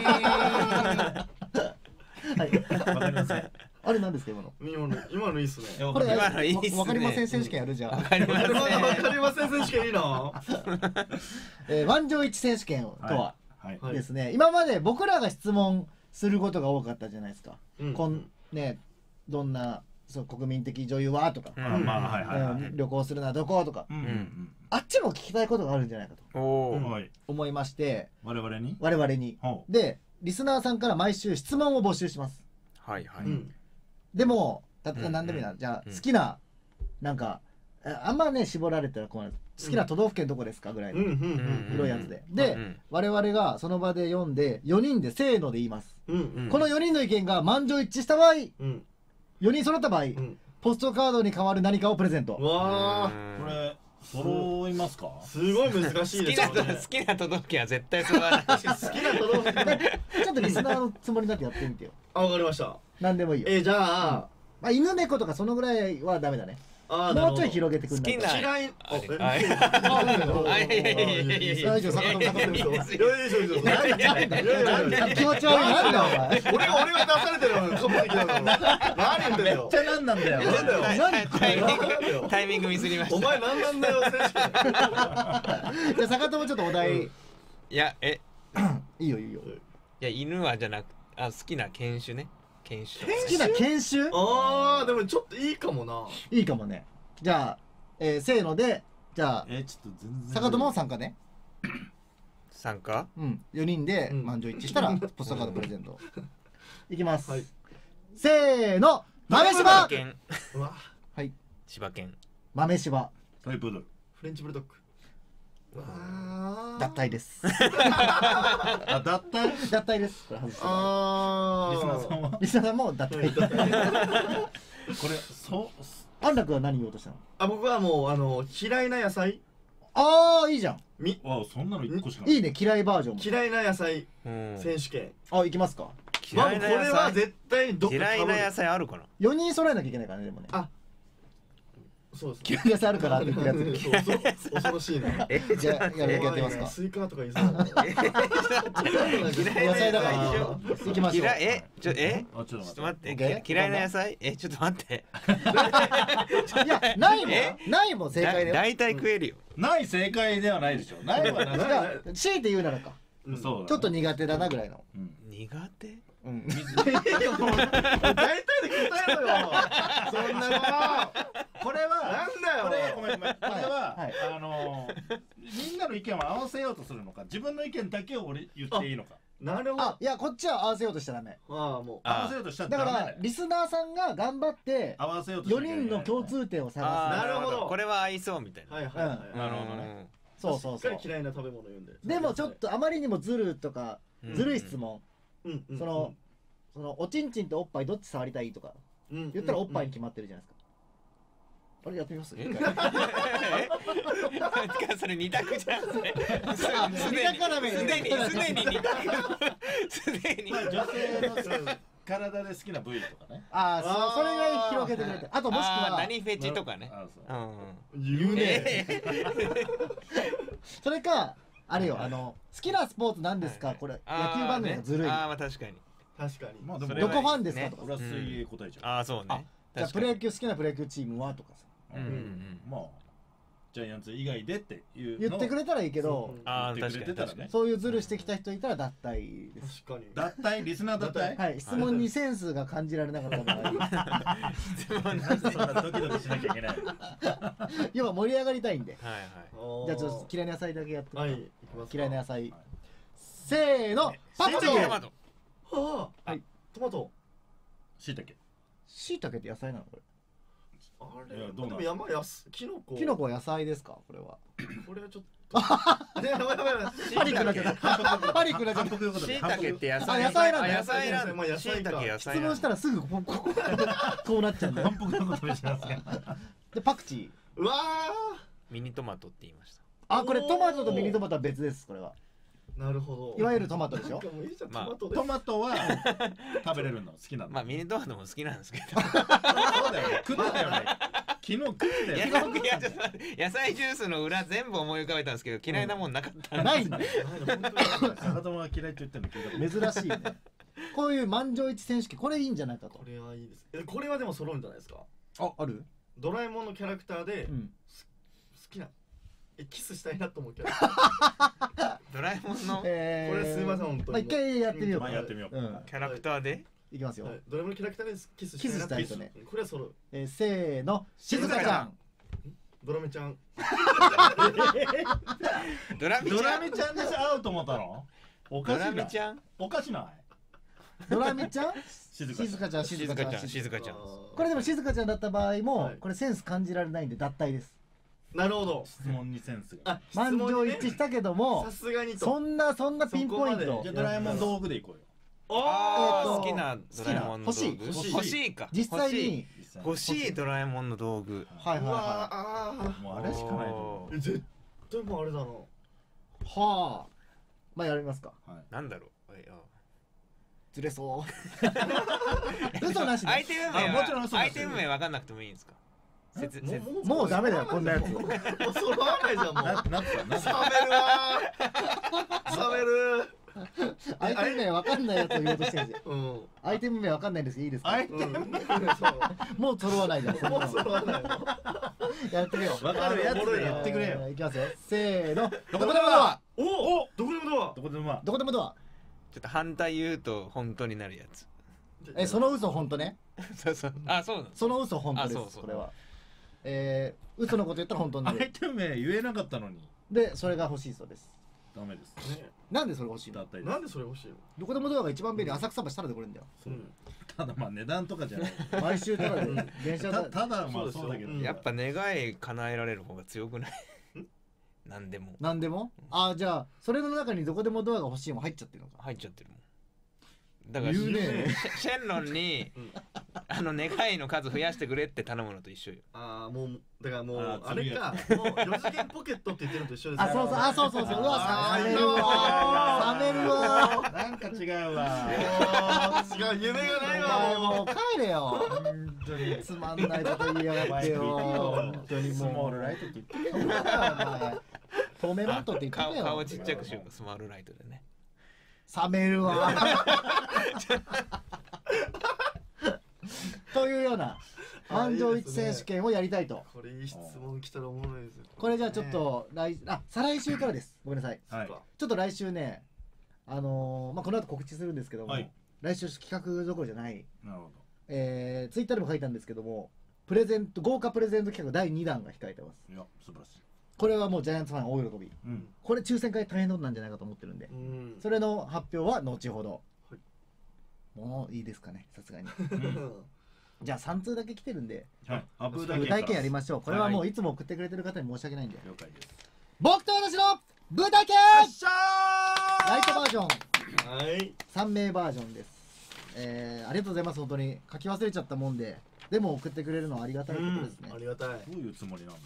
はいわかりません。 あれ何ですか今の今のいいっすねこれ今のいいっすねわかりません選手権やるじゃんわかりませんわかりません選手権いいな満場一致選手権とははい。 はいですね今まで僕らが質問することが多かったじゃないですかうんどんな国民的女優はとかうんまあはいはいはい。 旅行するのはどことかうんうんあっちも聞きたいことがあるんじゃないかとおおうん。はい。 思いまして我々に。 我々にほでリスナーさんから毎週質問を募集しますはいはいでも例えばうん何でもいいなじゃあうん好きななんかあんまね絞られたらこう好きな都道府県どこですかぐらいの広いやつでで我々がその場で読んで4人でせーので言いますこの4人の意見が満場一致した場合4人揃った場合ポストカードに代わる何かをプレゼントわあこれ揃いますか？ すごい難しいですよね好きな都道府県は絶対それはない好きな都道府県ちょっとリスナーのつもりになってやってみてよあわかりました何でもいいよじゃあまあ犬猫とかそのぐらいはダメだねもうちょい広げてくんない好きな嫌いあれあいいよ大丈夫坂友いやいや気持ち悪いなんだお前俺が出されてるのかぶってきたの何言ってんだよめっちゃなんなんだよなんだよタイミングミスりました。 お前何なんだよ選手権じゃあ坂友ちょっとお題いやいいよいいよいや犬はじゃなく好きな犬種ね。犬種。 好きな犬種あーでもちょっといいかもないいかもねじゃあせーのでじゃあちょっと全然坂友も参加ね参加？ うん4人でうん満場一致したらポストカードプレゼントいきますはいせーの豆柴柴犬。 うわはい柴犬。 豆柴トイプードルフレンチブルドッグ脱退ですあ脱退脱退ですこれ外してあリスナーさんはリスナーさんも脱退これそう安楽は何言おうとしたの僕はもう嫌いな野菜ああいいじゃんわそんなの1個しかないいいね嫌いバージョンも嫌いな野菜うん。 選手権あ行きますか嫌いなこれは野菜。 絶対にどっか嫌いな野菜あるかな。 4人揃えなきゃいけないからねでもねあそうです嫌いな野菜あるからって言ってるやつ恐ろしいなじゃあやってますかスイカとか言いそうだな野菜だから行きましょう嫌いちょっちょっと待って。 OK 嫌いな野菜？ちょっと待って。 いやないもんえないもん正解だよ大体食えるよ。 ない正解ではないでしょないはないじゃあ強いて言うならかそうだねちょっと苦手だなぐらいのうん苦手？ うん大体で答えろよそんなのこれはなんだよこれごめんこれははいみんなの意見を合わせようとするのか自分の意見だけを俺言っていいのかなるほどあいやこっちは合わせようとしちゃダメも合わせようとしたらだかダメだよらリスナーさんが頑張って合わせようとし 4 なきゃいけない人の共通点を探なるほどこれは合いそうみたいな。 はいはいはいなるほどねすそうそうそうしっかり嫌いな食べ物言うんででもちょっとあまりにもずるとかうんずるい質問うんそのおちんちんとおっぱいどっち触りたいとか言ったらおっぱいに決まってるじゃないですかあれやってみますそれ二択じゃん。それ二択ラーメンすでに二択。すでに。 女性の体で好きな部位とかねそれが広げてくれてあともしくは何フェチとかね。 そう言うねそれかあれよ好きなスポーツなんですかこれ野球番組がずるいまあ確かに。 確かにまあでもどこファンですかとか俺は水泳答えちゃうそうね。 じゃあプロ野球好きなプロ野球チームはとかさまあジャイアンツ以外でっていう言ってくれたらいいけどあ言ってくれてたらねそういうズルしてきた人いたら脱退です確かに脱退リスナー脱退はい質問にセンスが感じられなかった場合なんでそんなドキドキしなきゃいけない要は盛り上がりたいんではいはい。 じゃあちょっと嫌いな野菜だけやってはい行きます嫌いな野菜せーのパクチートマト。 はいトマトしいたけしいたけって野菜なのこれあいやどうなんれでも山やすキノコキノコは野菜ですかこれはこれはちょっとやばいやばいやばいパニックになっちゃったパニックになっちゃったしいたけって野菜。 野菜なんだ野菜なんだ。 まあ野菜かしいたけ野菜。 質問したらすぐこうなっちゃうんだよ反復のことにしますねでパクチーうわミニトマトって言いました。 これトマトとミニトマトは別ですこれはーなるほどいわゆるトマトでしょなんかもういいじゃんまあトマトでトマトは食べれるの好きなのまあミニトマトも好きなんですけど。 そうだよね食ったよね昨日食ったよねいや僕ちょっと待って野菜ジュースの裏全部思い浮かべたんですけど嫌いなもんなかった。 ないんだよ坂友が嫌いって言ってるの聞いたこと珍しいねこういう満場一致選手権これいいんじゃないかとこれはいいですこれはでも揃うんじゃないですかあるドラえもんのキャラクターで好うんきなキスしたいなと思うけどドラえもんのこれすいません本当に一回やってみようかまあやってみよううんキャラクターでいきますよはいドラえもんのキャラクターでキスしたいなキスしたい人ねこれは揃うせーのしずかちゃんドラメちゃんドラミちゃんドラミちゃんで会うと思ったのおかドラしいなミちゃんおかしないドラミちゃん静静香ちゃん静静香ちゃん香ちゃん静香ちゃんこれでも静香ちゃんだった場合も、 はいこれセンス感じられないんで脱退ですなるほど質問にセンスがあ満場一致したけどもさすがにとそんなピンポイントそこまでじゃあドラえもん道具でいこうよ好きなドラえもんの道具欲しい欲しいか実際に欲しいドラえもんの道具はいはいうはわあもうあれしかないと思ー絶対もうあれだないはあまあやりますかうはいなんだろうずれそう嘘なしでアイテム名あもちろん嘘ですはアイテム名分かんなくてもいいんですかもうダメだよこんなやつ。 もう揃わないじゃんもう。 なってたなって冷めるわー。冷める。 アイテム名わかんないやつを言おうとしてるんですよ。 うん。 アイテム名わかんないんですけどいいですか。 あいうん。そう。 もう揃わないじゃん。そんもうなの揃わないの。 やってみよう。 わかるやつで言ってくれよ。 いきますよ。せーの。 どこでもドア。 おお、どこでもドア。 どこでもまどこでもドア。 ちょっと反対言うと本当になるやつ。 その嘘本当ね。 そうそう。あ、そうなの。 その嘘本当です。 あそうそうこれは。嘘のこと言ったら本当になる。 アイテム名言えなかったのにでそれが欲しいそうです。 ダメです。 ね。 なんでそれが欲しいの。 だったりなんでそれ欲しいの？ どこでもドアが一番便利。浅草橋ただで来れるんだよ。 うん。 ただまあ値段とかじゃない。 毎週ただで電車だ。 ただまあそうだけど。 うんやっぱ願い叶えられる方が強くない？なんでもなんでも。あじゃあそれの中にどこでもドアが欲しいも入っちゃってるのか。 入っちゃってるもん。だから言うねシェンロンに願いの数増やしてくれって頼むのと一緒よ。 ああもうだからもうああれかもう4次元ポケットって言ってるのと一緒ですね。 あそうそうあそうそうそう。うわ冷めるあわ。冷めるわ。 なんか違うわ。 違う夢がないお前わももう帰れよ。 本当につまんないこと言いやがってよ。本当にスモもう。 ールライトって言ってお前透明マットって言ってたよ。 顔ちっちゃくしようかスマールライトでね。 冷めるわ。というような満場一致選手権をやりたいと。 これいい質問来たらおもろいですよ。 これじゃあちょっと再来週からです。ごめんなさい。 はい。 ちょっと来週ねまあこの後告知するんですけども、 はい来週企画どころじゃない。 なるほツイッターでも書いたんですけども豪華プレゼント企画第2弾が控えてます。 ど。いや素晴らしい。 これはもうジャイアンツファン大喜び。 うん。 これ抽選会大変なことなんじゃないかと思ってるんで、 うん。 それの発表は後ほど。 はいもういいですかね、さすがに。 うんじゃあ3通だけ来てるんではい。アップ舞台券やりましょう。これはもうはいいつも送ってくれてる方に申し訳ないんで、 了解です。 僕と私の舞台券よっしゃライトバージョンはい。 3名バージョンです。ありがとうございます。本当に書き忘れちゃったもんで、でも送ってくれるのはありがたいことですねあ。りがたい。 どういうつもりなんだ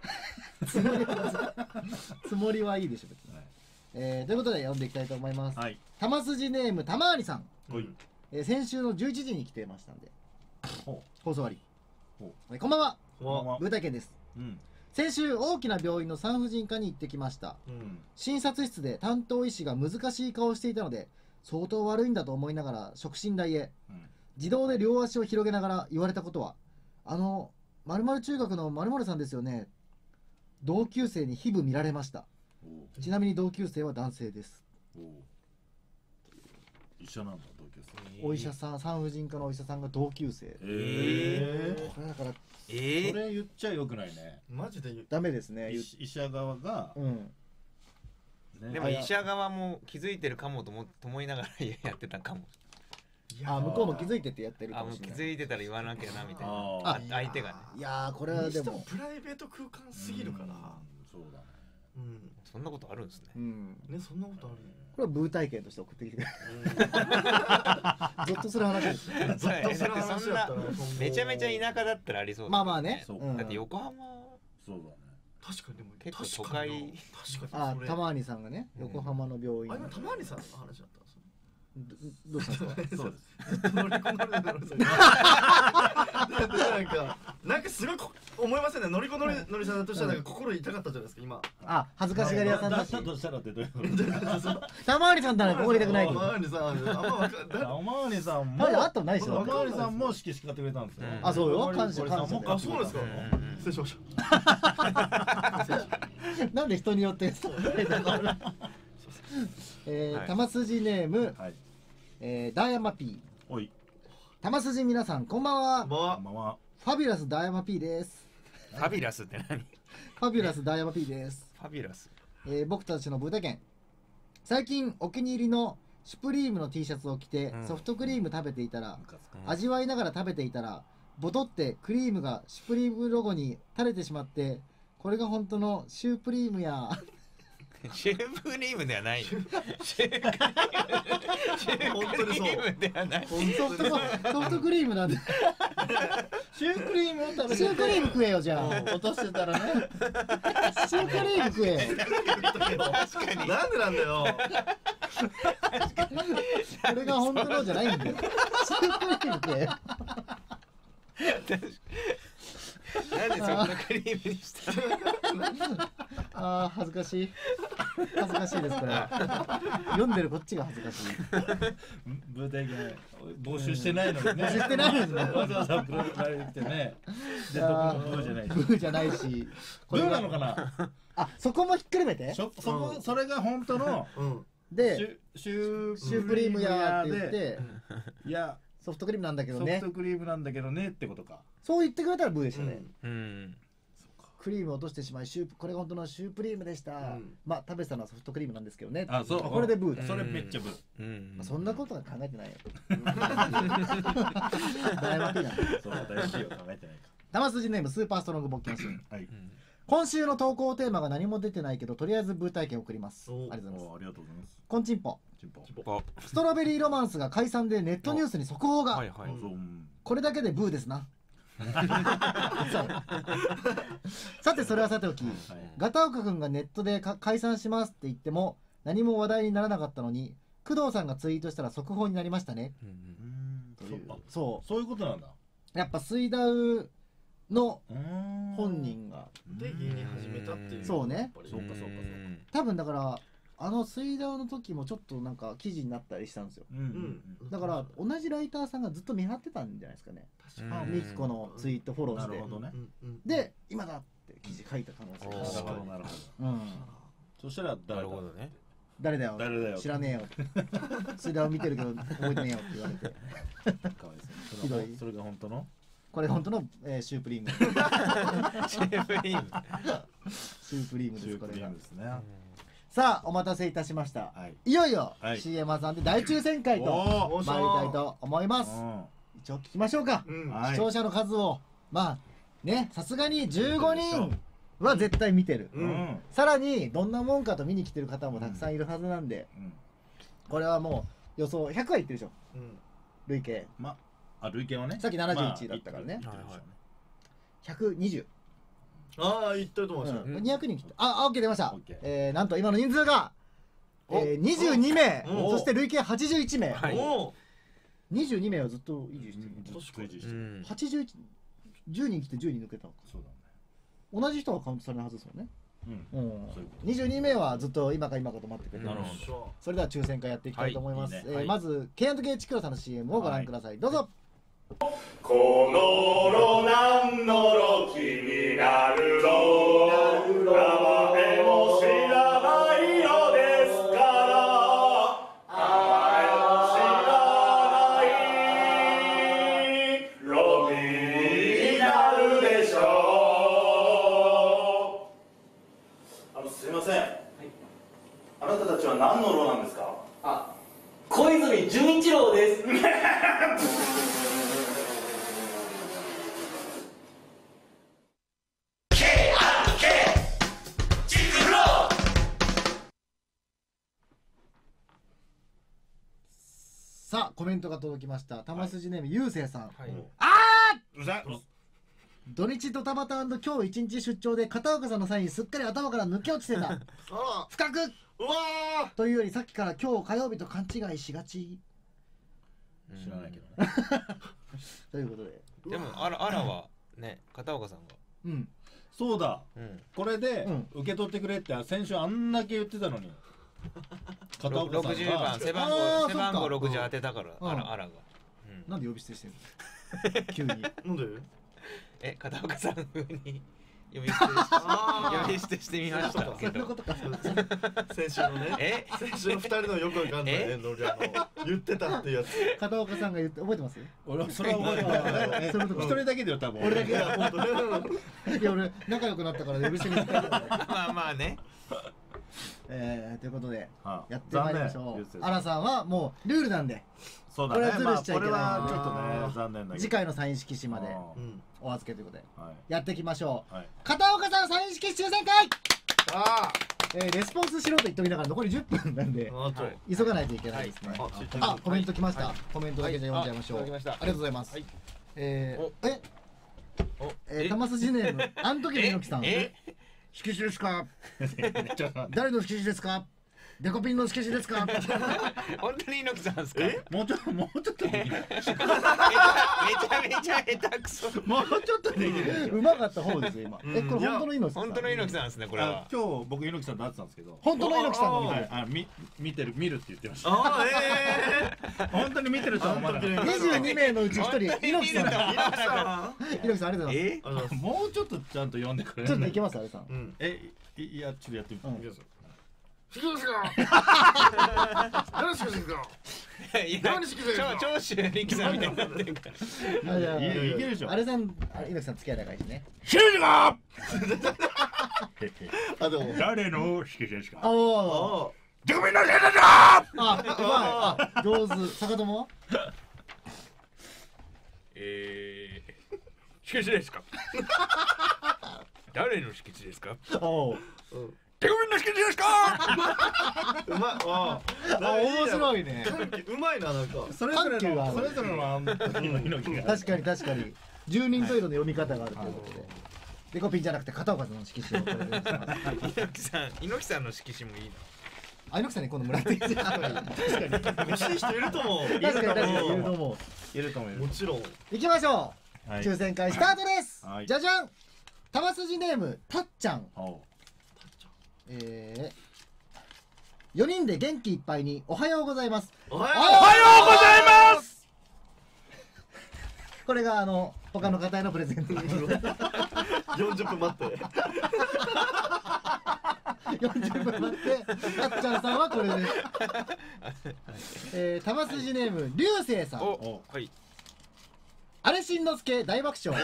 つもりはいいでしょ別に。ということで読んでいきたいと思います。 はい。 玉筋ネームたまわりさん、 ほい。 先週の11時に来てましたんでほ放送終わり。 ほこんばんは、 こんばんは舞台券です。 うん。 先週大きな病院の産婦人科に行ってきました。 うん。 診察室で担当医師が難しい顔をしていたので相当悪いんだと思いながら触診台へ。 うん。 自動で両足を広げながら言われたことは、〇〇中学の〇〇さんですよね。同級生に皮膚見られました。 おちなみに同級生は男性です。 お。医者なんだ同級生。 お医者さん、産婦人科のお医者さんが同級生。これだからそれ言っちゃよくないね。 マジで言う。 ダメですね。 医者側がうん。 ね。 でも医者側も気づいてるかもと思いながらやってたかも。 向こうも気づいててやってるかもう気もしれない。 づいてたら言わなきゃなみたいな。 あ相手がね。 いやーこれはにしてもでも、 プライベート空間すぎるから。 そうだね。 うん。 そんなことあるんですね。 ね、そんなことある。 これはブー体験として送ってきてくれる。 うん。 ゾッとする話です。 ずっとそれ話だったらめちゃめちゃ田舎だったらありそうだけどまあまあね。 そううんだって横浜そうだね。 確かにでも結構確か都会に確かにそれたまわりさんがね、横浜の病院。 あ今たまわりさんの話だったんですよ。 どうしたんですか。 そうです。 乗り込まれてるんですよなんかすごい思いませんね。乗り込のりさんとしてはなんか心痛かったじゃないですか今。 恥ずかしがり屋さんだし。 だとしたらってどういうことたまわりさんなら心痛くないけど。 たまわりさんあんまわかんない。 おまわりさんもまだあったのないでしょ。 おまわりさんも色紙買ってくれたんですよ。 あそうよ感謝おまわりさんも買あってくれたそうですか。失礼しましなんで人によってそう。玉筋ネームはい。 ダイヤマ P。 おい。 た。 玉筋皆さんこんばんは。 まあこんばんは。 ファビュラスダイヤマ P です。 ファビュラスって何？ ファビュラスダイヤマ P です。 ファビュラス。 僕たちのブータ券。最近お気に入りのシュプリームの T シャツを着てうんソフトクリーム食べていたら、 ムカつく味わいながら食べていたらボトってクリームがシュプリームロゴに垂れてしまって、これが本当のシュープリームや。 シュープリームではない。シュープ本当にそうリームではない。 ソフトクリームなんで。 シュークリームを食べシュークリーム食えよじゃあ。 落としてたらね。 シュークリーム食えよ。 確かに。 なんでなんだよ。 これが本当のじゃないんだよ。シュークリーム食えよ。 なんでソフトクリームにしたあー恥ずかしい恥ずかしいですこれは読んでるこっちが恥ずかしいブー体験募集してないのにね募集してないですねわざわざブーから来てねでどこもブーじゃないしブーじゃないしブーなのかなあそこもひっくるめてそれが本当のでシュシュープリームやって言っていやソフトクリームなんだけどソフねトクリームなんだけどねってことかそう言ってくれたらブーでしたね、 うんクリームを落としてしまいこれが本当のシュープリームでした、まあ食べてたのはソフトクリームなんですけどねあそうこれでブーだ、 それめっちゃブーまあそんなことは考えてないよ大学なんでそう大事よ考えてないか玉筋ネームスーパーストロングボッケンシンはい今週の投稿テーマが何も出てないけどとりあえずブー体験を送りますありがとうございますありがとうございますコンチンポチンポストロベリーロマンスが解散でネットニュースに速報が、 はいはいそうこれだけでブーですなそうさてそれはさておき、ガタオカ君がネットで解散しますって言っても何も話題にならなかったのに工藤さんがツイートしたら速報になりましたね、 そういうことなんだやっぱ水ダウの本人がで芸人始めたっていうそうねそうか多分だから水ダウの時もちょっとなんか記事になったりしたんですよだから同じライターさんがずっと見張ってたんじゃないですかねミキコのツイートフォローしてなるほどねで今だって記事書いた可能性があるなるほどそしたらなるほどね誰だよ知らねえよ水ダウ見てるけど覚えてねえよって言われてひどいそれが本当のこれ本当のシュープリームシュープリームシュープリームですこれがですねさあお待たせいたしましたいよいよ CM さんで大抽選会と参りたいと思います一応聞きましょうか視聴者の数をまあねさすがに15人は絶対見てるさらにどんなもんかと見に来てる方もたくさんいるはずなんでこれはもう予想100は言ってるでしょ累計累計はねさっき71だったからね120 ああ言ってると思いますよ 200人来てOK 出ましたなんと今の人数が22名そして累計81名22名はずっと維持してる81 10人来て10人抜けた同じ人がカウントされないはずですよね22名はずっと今か今かと待ってくれてそれでは抽選会やっていきたいと思いますまず K&K チクロさんの CM をご覧くださいどうぞこのろなんのろ気になるろ名前も知らないのですから名前も知らないろになるでしょうすいません、あなたたちは何のろなんですか小泉純一郎ですさあコメントが届きました玉筋ネームゆうせいさん土日ドタバタ&今日一日出張で片岡さんのサインすっかり頭から抜け落ちてた不覚というよりさっきから今日火曜日と勘違いしがち知らないけどねということででもあらはね片岡さんがそうだこれで受け取ってくれって先週あんだけ言ってたのに片岡さんが60番背番号60当てたからあらがなんで呼び捨てしてるの急になんで片岡さん風に呼び捨てしてみましたけど先週のね先週の2人のよくわかんないねノリ言ってたっていうやつ片岡さんが言って覚えてます俺それは覚えてない一人だけでよ多分俺だけいや俺仲良くなったから呼び捨てにしたけどまあねということでやってまいりましょうアラさんはもうルールなんでそうだねこれはズルしちゃいけないこれはちょっとね残念だけど次回のサイン色紙までお預けということでやっていきましょう片岡さんサイン色紙抽選会レスポンスしろと言っておきながら残り10分なんで急がないといけないですねコメント来ましたコメントだけで読んじゃいましょうありがとうございます玉筋ネームあんときみのきさん色紙ですか誰の色紙ですかデコピンの色紙ですか？ 本当に猪木さんですか？ もうちょっとできない。 めちゃめちゃ下手くそ。 もうちょっとできる。 うまかった方ですよ今。これ本当の猪木さん。 本当の猪木さんですねこれは。 今日僕猪木さんと会ってたんですけど。 本当の猪木さんが見てる見るって言ってました。 あ本当に見てるとは思わなかった。 22名のうち1人猪木さん。 猪木さ猪木さんありがとうございます。 もうちょっとちゃんと読んでくれる。 ちょっといけますあれさん。 んいやちょっとやってみて。 うん好きですか？誰好きですか？ いや何好きですか？ 長州力さんみたいになってるから。 あじゃあいけるでしょ。 あれさん猪木さん付き合い長いしね。 知るか。 あでも誰の色紙ですか？ ああ。 デコピンの色紙ですか？ あ、うまい。あ、上手。坂友。 色紙ですか？誰の色紙ですか？ おお。 デコピンの色紙ですか？ うまい。 あ、面白いね。 うまいななんか。 それぞれ緩急があるの猪木が。 確かに確かに。10人十色の読み方があるということで。デコピンじゃなくて片岡さんの色紙をこれで。 猪木さんの色紙もいいな。 あ、猪木さんに今度もらっていいですか？ 確かに欲しい人いると思う。 確かに確かにいると思う。 いると思う。 もちろん。 行きましょう。 はい抽選会スタートです。 はいじゃじゃん。玉筋ネームたっちゃん。 お 4人で元気いっぱいにおはようございます。 おはよおはようございます。これが他の方へのプレゼントです。 う。40分待って。 40分待ってたっちゃんさんはこれです。玉筋ネーム流星さん。 お、はい。 あれしんのすけ大爆笑。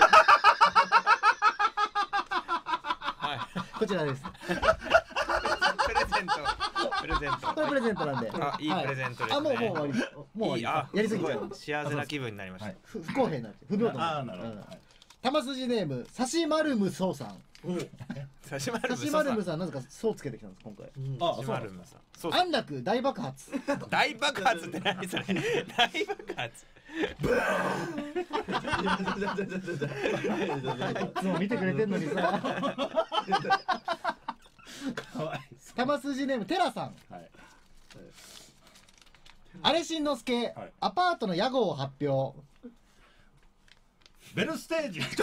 はい。 こちらです。 プレゼント。プレゼント。 これプレゼントなんで。 あ、いいプレゼントですね。 あ、もう終わり。もう終わり。やりすぎちゃう。 幸せな気分になりました。 不公平になって不平等にああなるほど。 玉筋ネームサシマルムソウさん。 サシマルサシマルムさんなぜかソウつけてきたんです今回。 あ、 シマルムさん。そう。 安楽大爆発。 大爆発って何それ？大爆発。 いつも見てくれてんのにさ。玉筋ネームテラさん。 はい。 あれしんのすけはいアパートの屋号を発表。 ベルステージ。 あ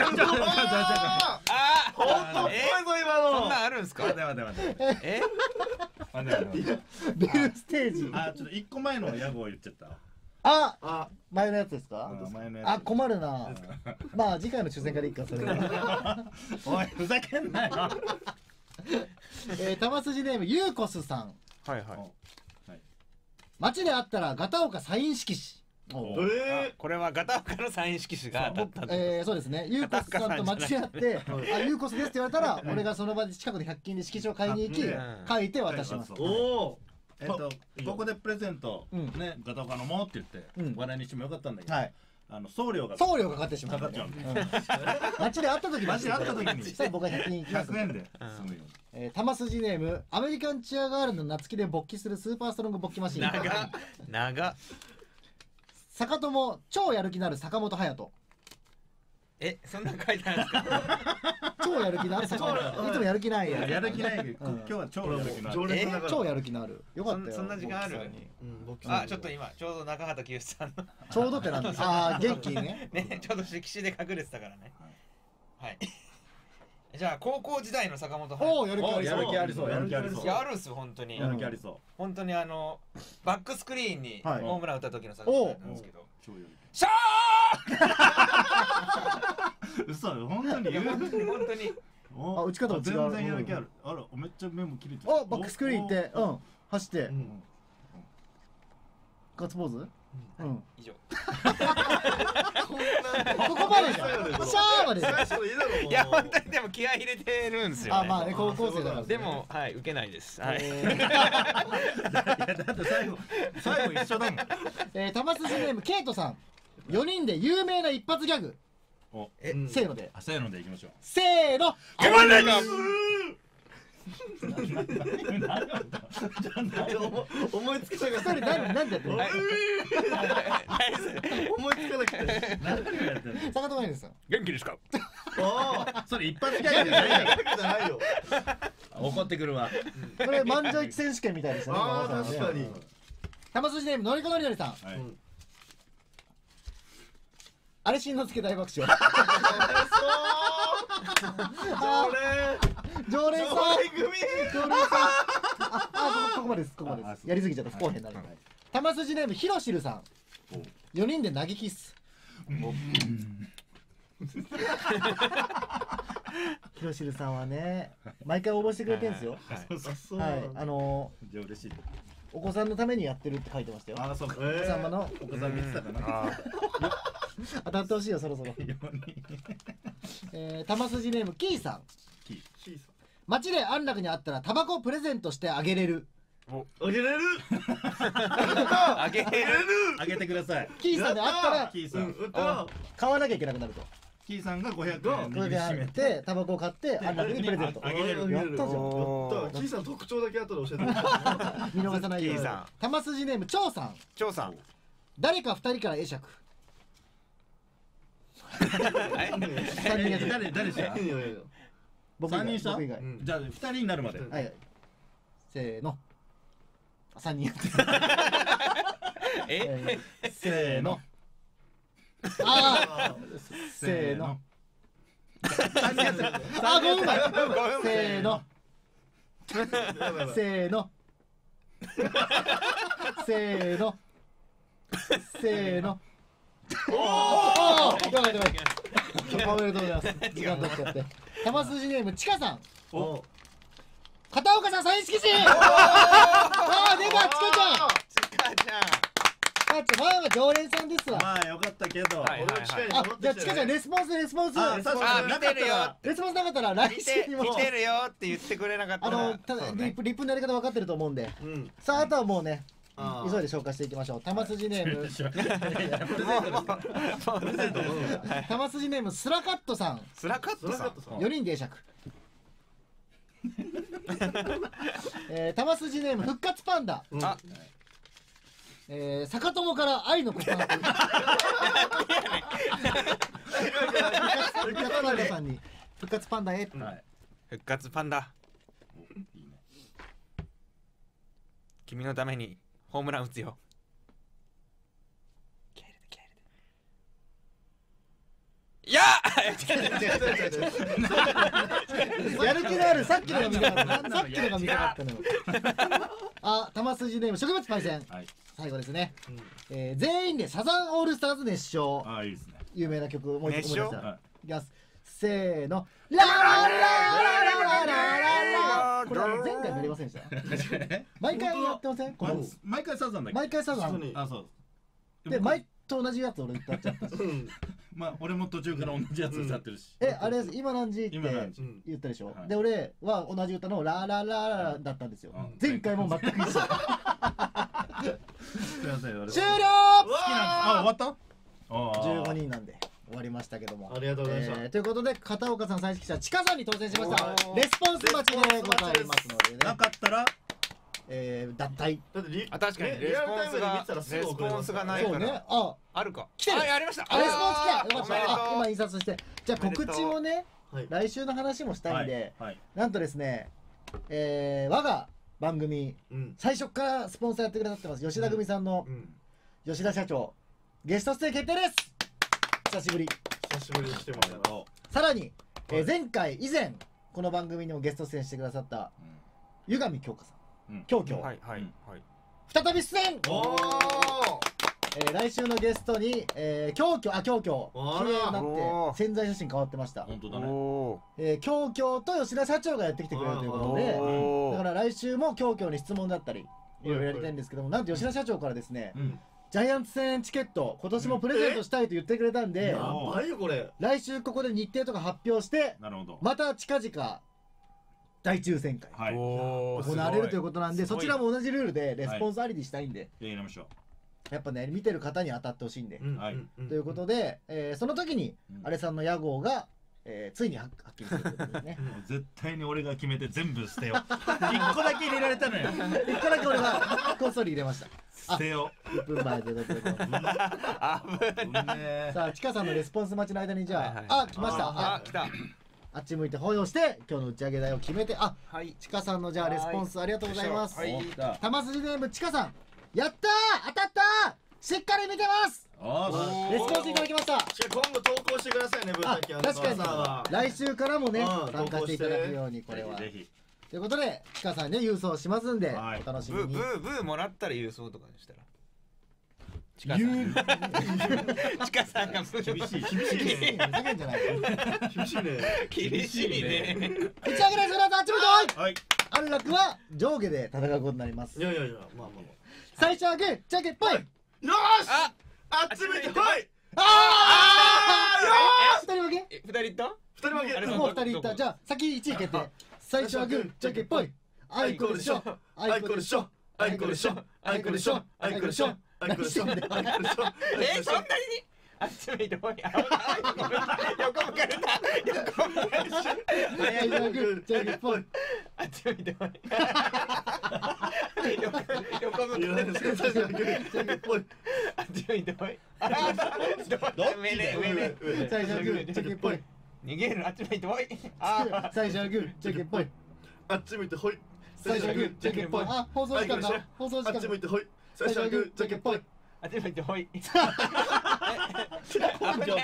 本当っぽいぞ今の。 そんなんあるんすか？ 待て。 え？ 待て。 ベルステージ。 あ、ちょっと一個前の屋号言っちゃった。 あ、前のやつですか？ 前のやつ。 あ、困るな。まあ次回の抽選からいいかそれは。 おい、ふざけんなよ。 玉筋ネームユーコスさん。 はいはい。 街で会ったらガタオカサイン色紙。 これはガタオカのサイン色紙が当たったんです。 そうですね。ユーコスさんと街で会って、あ、ユーコスですって言われたら、俺がその場で近くで100均で色紙を買いに行き、書いて渡します。 おお。 ここでプレゼントね、ガタオカ飲もうって言って話題にしてもよかったんだけど、 はい。 送料が送料がかかってしまう。 かかっちゃうんで。 街で会った時に。 街で会った時にそしたら僕は100均行きます。 100円で済むよ。 玉筋ネームアメリカンチアガールの夏希で勃起するスーパーストロング勃起マシン。 長。 坂友超やる気のある坂本勇人。 そんなん書いてあるんですか？ 超やる気のある坂本。いつもやる気ないや。 やる気ないけど、今日は超やる気のある。 常連だから。 超やる気のある。よかったよ。 そんな時間ある？あ、ちょっと今ちょうど中畑清さんのちょうどってなんです。ああ、元気ね。 ね、ちょうど色紙で隠れてたからね。はい。じゃあ高校時代の坂本おお、やる気ありそう。 やる気ありそう。やる気ありそう。 いやあるんすよ本当に。 やる気ありそう。 本当にバックスクリーンにホはいームラン打った時の坂本なんですけど。 超やるシャ気。嘘、本当に言う。 本当に。 あ、打ち方も違う。 全然やる気ある。あら、めっちゃ目も切れてる。 お、バックスクリーン行って、走って。ガッツポーズ？ 以上。 ここまでじゃん。シャーまでじゃん。 最初のいいだろもう。 いや本当にでも気合い入れてるんですよね。 あ、まあね、高校生だから。 でもはい受けないです。はい。 だって最後一緒だもん。 玉筋ネームケイトさん。4人で有名な一発ギャグ。せーので。 せーのでいきましょう。 せーの。 思いつかなかった。 一人なんでやってる？ 思いつかなくて。 何をやってんの？ 坂友ですよ。 元気ですか？ それ一発ギャグじゃないよ。 じゃないよ。 怒ってくるわ。 これ満場一致選手権みたいでしたね。 ああ馬場さんね確かに。 玉筋ネームのりこのりのりさん。 はい。 あれしんのすけ大爆笑。常連さん。常連さん。ここまでです。ここまでです。やりすぎちゃった。不公平になる。玉筋ネームひろしるさん。4人で投げキッス。ひろしるさんはね、毎回応募してくれてるんですよ。 そうはい、 じゃあ嬉しい。 お子さんのためにやってるって書いてましたよ。 ああ、そうか。 お子様のお子さん見てたかな。 当たってほしいよ、そろそろ。玉筋ネームキーさん。街で安楽に会ったらタバコプレゼントしてあげれる。 あげれる。 あげれる。 あげてください。 キーさんで会ったらキーさん。 買わなきゃいけなくなると。 キーさんが500円これで握りしめあっててタバコを買って安楽にプレゼント。 あげれる。 やったじゃん。 やった。キーさん特徴だけ後で教えて。 見逃さないようにキーさん。 玉筋ネーム張さん。 張さん。 誰か2人から会釈。3人やつ。 誰した僕以外 3人した僕以外。 じゃあ2人になるまで。 はい。せーの。3人やって。せーの。ああ。せーの。 3人やってる。 あ、5分前。せーの。せーの。せーの。せーの。おお。よかったよかった。おめでとうございます。時間経っちゃって。玉筋ネームちかさん。片岡さんサイン色紙。ああ出たちかちゃん。 ちかちゃん。 あ、前は常連さんですわ。 まあよかったけど。 はいはいはい。 あ、じゃあちかちゃんレスポンス。 あ、確かに見てるよ。 レスポンスなかったら来週にも。 見てるよって言ってくれなかったら。 ただリップのやり方分かってると思うんで。さああとはもうね。急いで紹介していきましょう。玉筋ネーム。玉筋ネームスラカットさん。 スラカットさん。 4人で会釈。玉筋ネーム復活パンダ。 あ、 坂友から愛の告白。復活パンダさんに復活パンダへ。 復活パンダ。君のためにホームラン打つよ。いややる気のあるさっきのが見たかった。さっきのが見たかったのよ。あ、玉筋ネーム植物パイセン。最後ですね。全員でサザンオールスターズ熱唱。 あ、いいですね。 有名な曲もう一個思い出した。いきます。せーの。ララララララララ。これ前回もやりませんでした。毎回やってません？ 毎回サザンだっけ？ 毎回サザン。 あ、そう。 で毎と同じやつ俺歌っちゃった。 まあ俺も途中から同じやつ歌ってるし。 あれ今何時って言ったでしょ。で俺は同じ歌のララララだったんですよ。前回も全く一緒。 すいません。 終了。 好きなんです。あ、終わった？ 15人なんで終わりましたけども。 ありがとうございました。 ということで片岡さん、最識者ちかさんに当選しました。レスポンス待ちでございますのでね。 なかったら脱退。 だって確かにレスポンスがないから。 そうね。 あるか。 来てる。 やりました。 レスポンス来た。よかった。 おめでとう。 今印刷して。じゃあ告知もね、来週の話もしたいんで、なんとですね、我が番組最初からスポンサーやってくださってます吉田組さんの吉田社長ゲスト出演決定です。久しぶりに来てもらった。 さらに以前この番組にもゲスト出演してくださった湯上京香さん、京京再び出演。来週のゲストに京京綺麗になって宣材写真変わってました。 本当だね。 京京と吉田社長がやってきてくれるということで、だから来週も京京に質問だったりいろいろやりたいんですけども、なんと吉田社長からですね、ジャイアンツ戦チケット今年もプレゼントしたいと言ってくれたんで、 やばいよこれ。 来週ここで日程とか発表して、また近々大抽選会行われるということなんで、そちらも同じルールでレスポンスありにしたいんで、 やりましょう。 やっぱね見てる方に当たってほしいんで、ということで、その時にあれさんの屋号がついに発揮するということですね。 絶対に俺が決めて全部捨てよう。1個だけ入れられたのよ。 1個だけ俺がこっそり入れました。 捨てよ 1分前でどうぞ。さあちかさんのレスポンス待ちの間にじゃあ、来ました。 来た。 あっち向いて抱擁して今日の打ち上げ台を決めて、 はいちかさんのじゃあレスポンスありがとうございます。 はい玉筋ネームちかさん、やったー当たったー、しっかり見てます。レスポンスいただきました。 今度投稿してくださいね、文あ滝確かに来週からもねうん参加していただくようにこれは。 ぜひということでちかさんね郵送しますんではいお楽しブみに。 ーブーもらったら郵送とかにしたら。ち言うかさんがブー厳しいふざけんじゃない。 厳しいね。 厳しいね。 打ち上げです。皆さんあっち向いておい。 はい安楽は上下で戦うことになりますい。やいやいや、まあまあま最初はグーじゃんけんぽい。 あ。よーしあ、 あっち向いてほい。 二人負け。 二人いった？ 二人負け。 もう二人いった。じゃあ先1位決定。最初はグーじゃんけんぽい。あいこでしょ。あいこでしょ。あいこでしょ。あいこでしょ。あいこでしょ。 あいこでしょ。 そんなに？あっち向いてほい。横向かれた。横向かれた。 最初はグーじゃんけんぽい。 あっち向いてほい。横向かれた。 最初はグーじゃんけんぽい。 あっち向いてほい。上ね上ね。 最初はグーじゃんけんぽい。 逃げる。あっち向いてほい。 最初はグーじゃんけんぽい。 あっち向いてほい。 最初はグーじゃんけんぽい。あ、放送時間だ。放送時あっ間だ。 ち向いてほい。最初はグーじゃんけんぽい。 あっち向いてほい。 最初はグー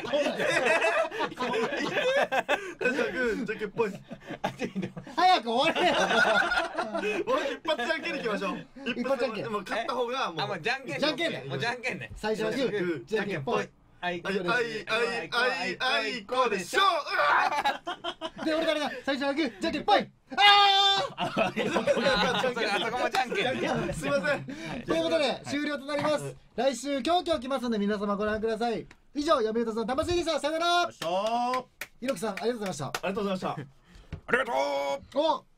じゃんけんぽい。 あっち向いてほい。 早く終われよ。 もう一発じゃんけんでいきましょう。 一発じゃんけんでも勝った方がもう。 あ、もうじゃんけん。 じゃんけんねもうじゃんけんね。 最初はグーじゃんけんぽい。 あいこでしょ。 あいこでしょ。 で俺からだ。最初はグーじゃんけんぽい。ああそこもじゃんけんね。 すいません。 ーということで終了となります。来週今日来ますので皆様ご覧ください。以上読谷さん魂でした。さよなら。 よっしゃーひろきさんありがとうございました。 ありがとうございました。 ありがとう。 お